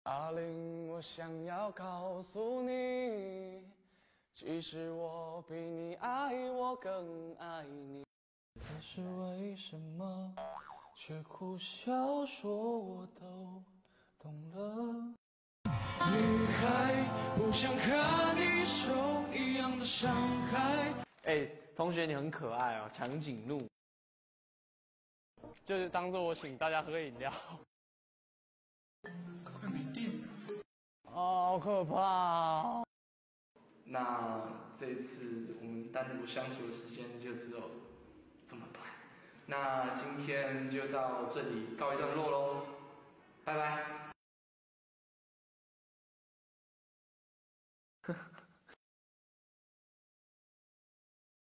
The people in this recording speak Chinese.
阿玲，我想要告诉你，其实我比你爱我更爱你。可是为什么却苦笑说我都懂了？女孩不想和你受一样的伤害。同学，你很可爱哦，长颈鹿。就是当做我请大家喝饮料。快没电了！好可怕哦！那这次我们单独相处的时间就只有这么短，那今天就到这里告一段落喽，拜拜。